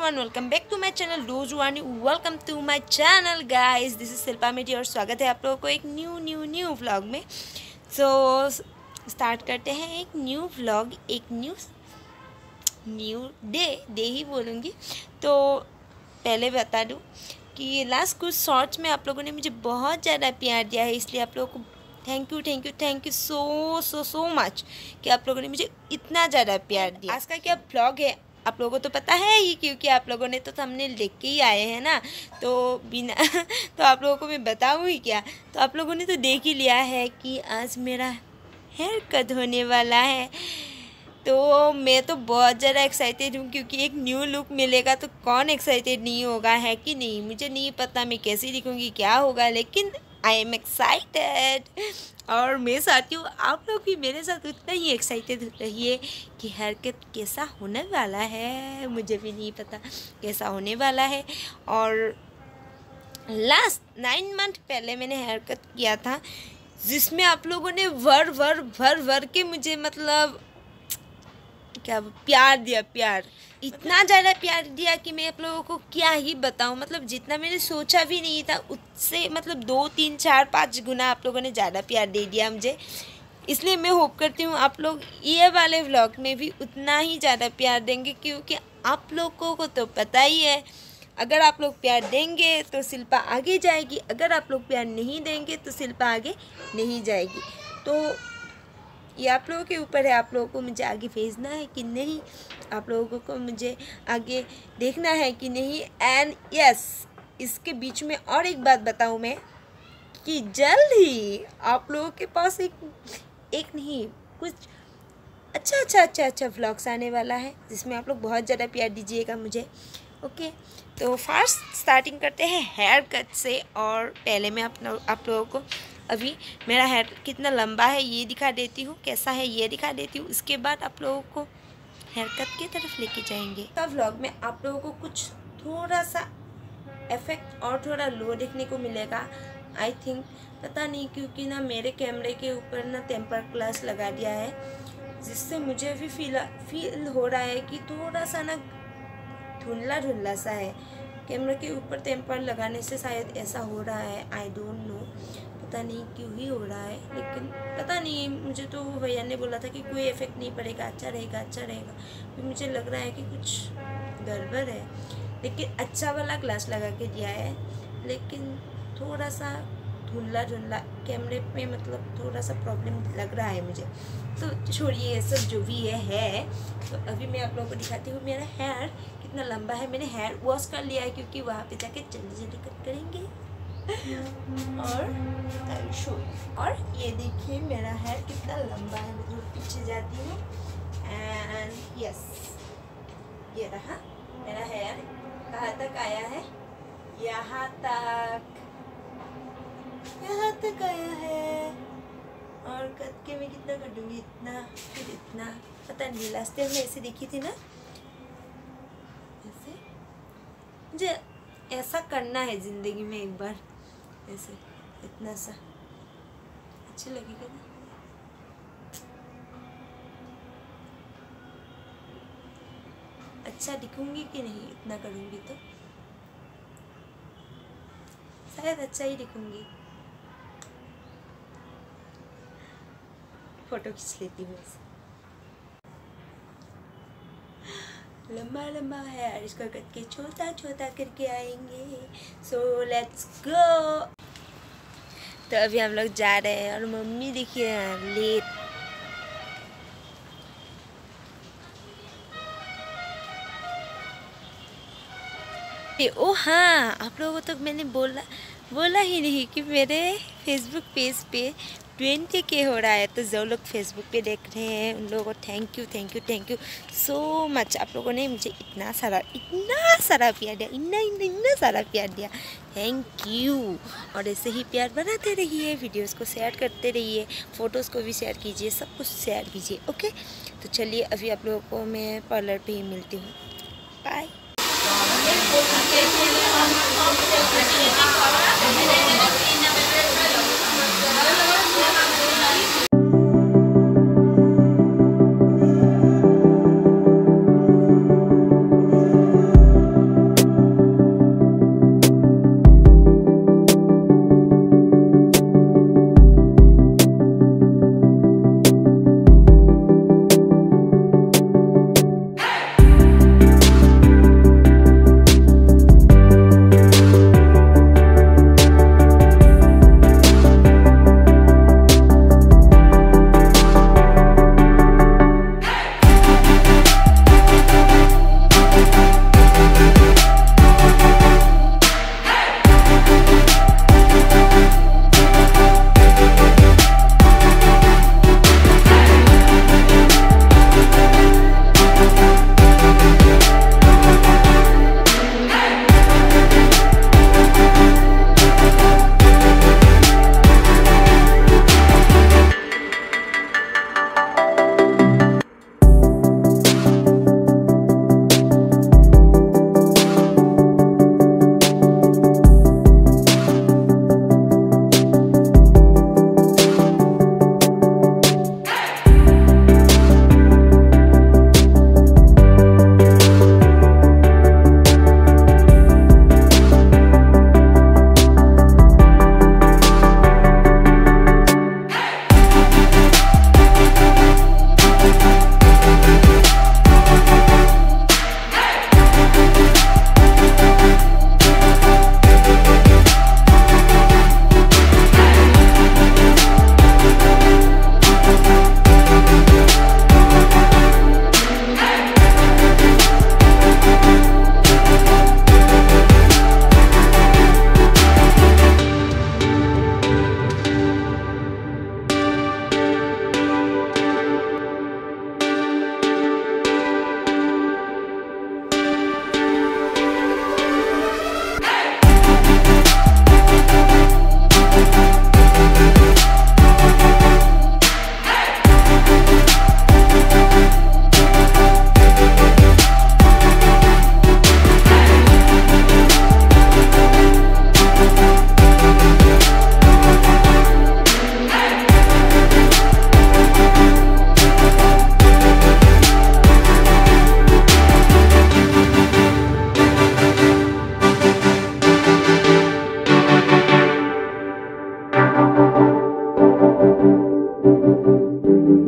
Everyone, welcome back to my channel रोजवानी। Welcome to my channel guys, this is Shilpa मेरी और स्वागत है आप लोगों को एक न्यू व्लॉग में। सो स्टार्ट करते हैं एक न्यू व्लॉग, एक न्यू डे ही बोलूँगी। तो पहले बता दूँ कि लास्ट कुछ शॉर्ट्स में आप लोगों ने मुझे बहुत ज़्यादा प्यार दिया है, इसलिए आप लोगों को थैंक यू सो मच कि आप लोगों ने मुझे इतना ज़्यादा प्यार दिया। आज का क्या व्लॉग है आप लोगों को तो पता है ही, क्योंकि आप लोगों ने तो थंबनेल देख के ही आए हैं ना। तो बिना तो आप लोगों को मैं बताऊँ ही क्या, तो आप लोगों ने तो देख ही लिया है कि आज मेरा हेयर कट होने वाला है। तो मैं तो बहुत ज़्यादा एक्साइटेड हूँ, क्योंकि एक न्यू लुक मिलेगा तो कौन एक्साइटेड नहीं होगा, है कि नहीं। मुझे नहीं पता मैं कैसी दिखूँगी, क्या होगा, लेकिन आई एम एक्साइटेड। और मैं चाहती हूँ आप लोग भी मेरे साथ उतना ही एक्साइटेड रहिए कि हेयर कट कैसा होने वाला है। मुझे भी नहीं पता कैसा होने वाला है। और लास्ट 9 मंथ पहले मैंने हेयर कट किया था, जिसमें आप लोगों ने भर के मुझे मतलब क्या प्यार दिया, प्यार इतना ज़्यादा प्यार दिया कि मैं आप लोगों को क्या ही बताऊं। मतलब जितना मैंने सोचा भी नहीं था उससे मतलब 2, 3, 4, 5 गुना आप लोगों ने ज़्यादा प्यार दे दिया मुझे। इसलिए मैं होप करती हूँ आप लोग ये वाले व्लॉग में भी उतना ही ज़्यादा प्यार देंगे, क्योंकि आप लोगों को तो पता ही है, अगर आप लोग प्यार देंगे तो शिल्पा आगे जाएगी, अगर आप लोग प्यार नहीं देंगे तो शिल्पा आगे नहीं जाएगी। तो ये आप लोगों के ऊपर है, आप लोगों को मुझे आगे भेजना है कि नहीं, आप लोगों को मुझे आगे देखना है कि नहीं। एंड यस, इसके बीच में और एक बात बताऊं मैं कि जल्द ही आप लोगों के पास एक नहीं कुछ अच्छा व्लॉग्स आने वाला है, जिसमें आप लोग बहुत ज़्यादा प्यार दीजिएगा मुझे। ओके, तो फर्स्ट स्टार्टिंग करते हैं हेयर कट से। और पहले मैं आप लोगों को अभी मेरा हेयर कितना लंबा है ये दिखा देती हूँ, कैसा है ये दिखा देती हूँ। उसके बाद आप लोगों को हेयर कट की तरफ लेके जाएंगे। तब व्लॉग में आप लोगों को कुछ थोड़ा सा इफेक्ट और थोड़ा लो देखने को मिलेगा, आई थिंक। पता नहीं, क्योंकि ना मेरे कैमरे के ऊपर ना टेम्पर ग्लास लगा दिया है, जिससे मुझे भी फील हो रहा है कि थोड़ा सा ना धुंधला सा है। कैमरे के ऊपर टेम्पर लगाने से शायद ऐसा हो रहा है, आई डोंट नो, पता नहीं क्यों ही हो रहा है। लेकिन पता नहीं, मुझे तो भैया ने बोला था कि कोई इफेक्ट नहीं पड़ेगा, अच्छा रहेगा। फिर मुझे लग रहा है कि कुछ गड़बड़ है, लेकिन अच्छा वाला ग्लास लगा के दिया है, लेकिन थोड़ा सा धुंधला कैमरे में मतलब थोड़ा सा प्रॉब्लम लग रहा है मुझे। तो छोड़िए ये सब, जो भी है। तो अभी मैं आप लोगों को दिखाती हूँ मेरा हेयर कितना लंबा है। मैंने हेयर वॉश कर लिया है, क्योंकि वहाँ पे जाके जल्दी कट करेंगे। और ये देखिए मेरा हेयर कितना लंबा है। मैं थोड़ा पीछे जाती हूँ एंड यस, ये रहा मेरा हेयर। कहाँ तक आया है? यहाँ तक आया है। और कट के मैं कितना कटूंगी, इतना फिर इतना, पता नहीं। लास्ट टाइम में ऐसे देखी थी ना, ऐसे मुझे ऐसा करना है जिंदगी में एक बार, ऐसे इतना सा अच्छा लगेगा ना। अच्छा दिखूंगी कि नहीं इतना करूंगी तो? शायद अच्छा ही दिखूंगी। फोटो खींच लेती हूँ ऐसे। लंबा है, इसका कट के छोटा करके आएंगे। So let's go. तो अभी हम लोग जा रहे हैं, और मम्मी देखिए लेट। ओ हाँ, आप लोगों को तो मैंने बोला ही नहीं कि मेरे फेसबुक पेज पे 20K हो रहा है। तो जो लोग फेसबुक पे देख रहे हैं उन लोगों को थैंक यू सो मच। आप लोगों ने मुझे इतना सारा प्यार दिया, इतना सारा प्यार दिया, थैंक यू। और ऐसे ही प्यार बनाते रहिए, वीडियोस को शेयर करते रहिए, फ़ोटोज़ को भी शेयर कीजिए, सब कुछ शेयर कीजिए। ओके, तो चलिए अभी आप लोगों को मैं पार्लर पे ही मिलती हूँ। Bye.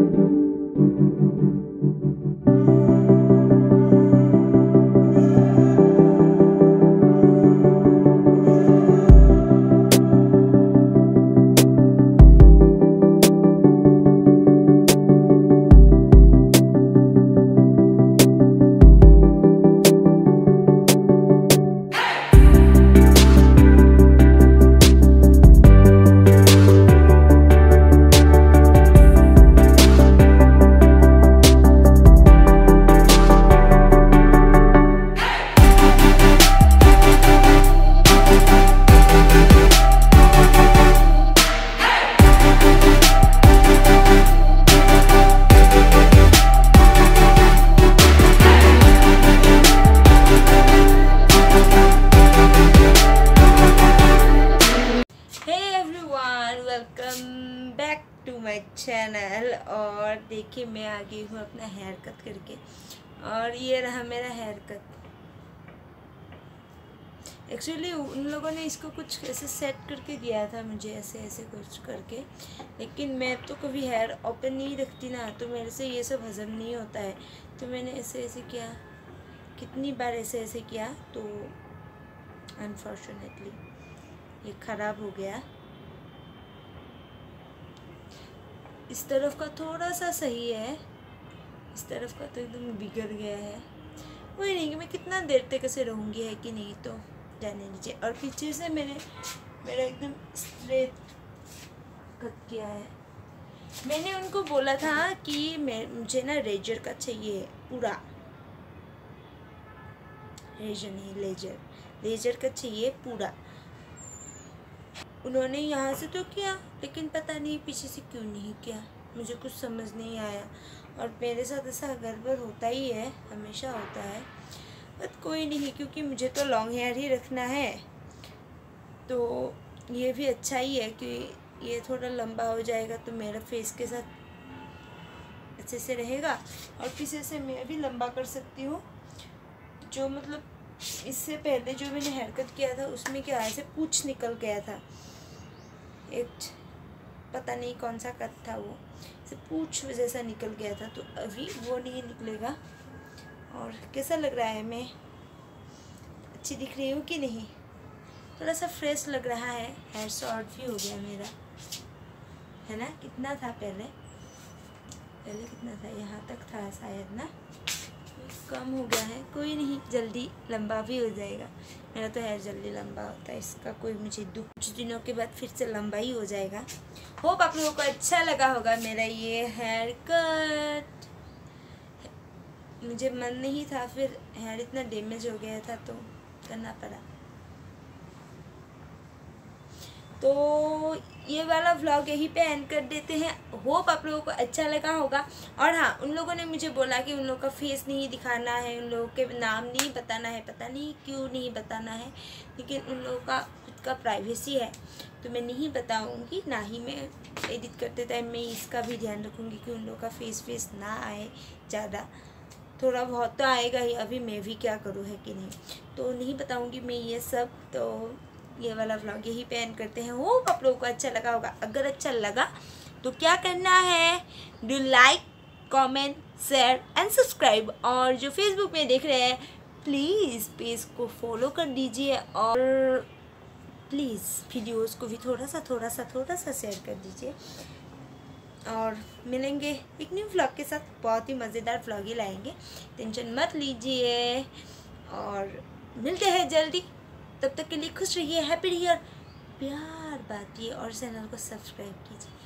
Welcome back to my channel. और देखिए मैं आ गई हूँ अपना हेयर कट करके, और ये रहा मेरा हेयर कट। एक्चुअली उन लोगों ने इसको कुछ ऐसे सेट करके दिया था मुझे, ऐसे ऐसे कुछ करके, लेकिन मैं तो कभी हेयर ओपन नहीं रखती ना, तो मेरे से ये सब हज़म नहीं होता है। तो मैंने ऐसे ऐसे किया, कितनी बार ऐसे ऐसे किया, तो अनफॉर्चुनेटली ये ख़राब हो गया। इस तरफ का थोड़ा सा सही है, इस तरफ का तो एकदम बिगड़ गया है। वही नहीं कि मैं कितना देर तक ऐसे रहूँगी, है कि नहीं, तो जाने दीजिए। और पीछे से मेरा एकदम स्ट्रेट कट किया है। मैंने उनको बोला था कि मुझे ना रेजर का चाहिए पूरा, रेजर नहीं लेजर का चाहिए पूरा। उन्होंने यहाँ से तो किया, लेकिन पता नहीं पीछे से क्यों नहीं किया, मुझे कुछ समझ नहीं आया। और मेरे साथ ऐसा गड़बड़ होता ही है, हमेशा होता है, बट कोई नहीं, क्योंकि मुझे तो लॉन्ग हेयर ही रखना है। तो ये भी अच्छा ही है कि ये थोड़ा लंबा हो जाएगा तो मेरा फेस के साथ अच्छे से रहेगा, और पीछे से मैं भी लंबा कर सकती हूँ। जो मतलब इससे पहले जो मैंने हेयर कट किया था उसमें क्या ऐसे पूंछ निकल गया था, एक पता नहीं कौन सा कट था, वो ऐसे पूंछ जैसा निकल गया था, तो अभी वो नहीं निकलेगा। और कैसा लग रहा है, मैं अच्छी दिख रही हूँ कि नहीं? थोड़ा सा फ्रेश लग रहा है। हेयर शॉर्ट भी हो गया मेरा, है ना? कितना था पहले कितना था, यहाँ तक था शायद ना, कम हो गया है। कोई नहीं, जल्दी लंबा भी हो जाएगा। मेरा तो हेयर जल्दी लंबा होता है, इसका कोई मुझे दुख। कुछ दिनों के बाद फिर से लंबा ही हो जाएगा। होप आप लोगों को अच्छा लगा होगा मेरा ये हेयर कट। मुझे मन नहीं था, फिर हेयर इतना डैमेज हो गया था तो करना पड़ा। तो ये वाला व्लॉग यहीं पे एंड कर देते हैं। होप आप लोगों को अच्छा लगा होगा। और हाँ, उन लोगों ने मुझे बोला कि उन लोगों का फेस नहीं दिखाना है, उन लोगों के नाम नहीं बताना है, पता नहीं क्यों नहीं बताना है, लेकिन उन लोगों का खुद का प्राइवेसी है, तो मैं नहीं बताऊँगी। ना ही मैं एडिट करते टाइम मैं इसका भी ध्यान रखूँगी कि उन लोगों का फेस ना आए ज़्यादा। थोड़ा बहुत तो आएगा ही, अभी मैं भी क्या करूँ, है कि नहीं, तो नहीं बताऊँगी मैं ये सब। तो ये वाला व्लॉग यहीं पे एंड करते हैं। होप आप लोगों को अच्छा लगा होगा। अगर अच्छा लगा तो क्या करना है, do like, comment, share and subscribe. और जो फेसबुक में देख रहे हैं प्लीज़ पेज को फॉलो कर दीजिए, और प्लीज़ वीडियोस को भी थोड़ा सा शेयर कर दीजिए। और मिलेंगे एक न्यू व्लॉग के साथ, बहुत ही मज़ेदार व्लॉग ही लाएंगे, टेंशन मत लीजिए। और मिलते हैं जल्दी, तब तक के लिए खुश रहिए, हैप्पी रहिए, और प्यार बांटिए, और चैनल को सब्सक्राइब कीजिए।